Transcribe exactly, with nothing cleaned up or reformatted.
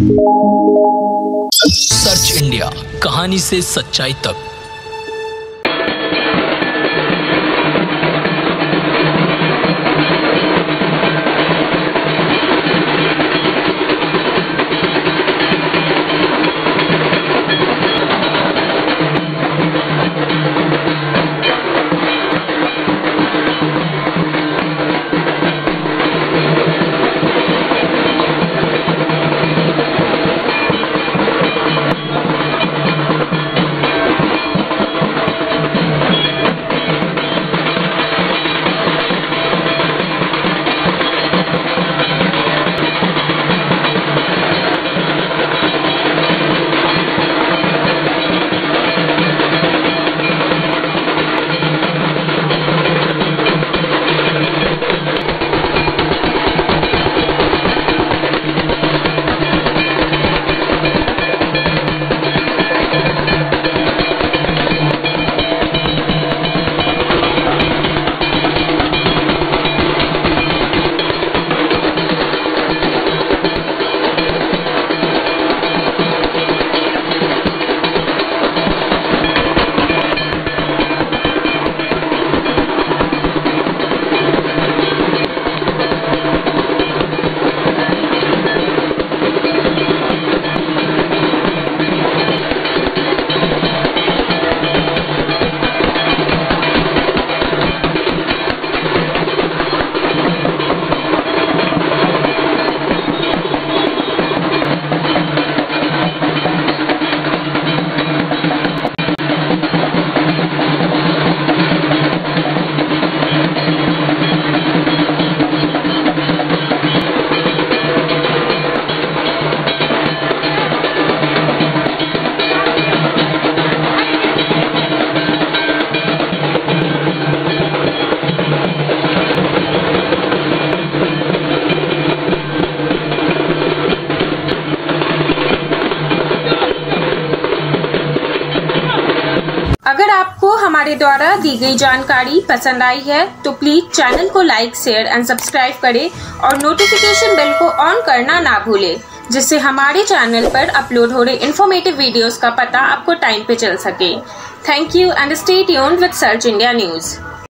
Search India, कहानी से सच्चाई तक। अगर आपको हमारे द्वारा दी गई जानकारी पसंद आई है तो प्लीज चैनल को लाइक, शेयर एंड सब्सक्राइब करें और नोटिफिकेशन बेल को ऑन करना ना भूलें, जिससे हमारे चैनल पर अपलोड हो रहे इन्फॉर्मेटिव वीडियोस का पता आपको टाइम पे चल सके। Thank you and stay tuned with Search India news.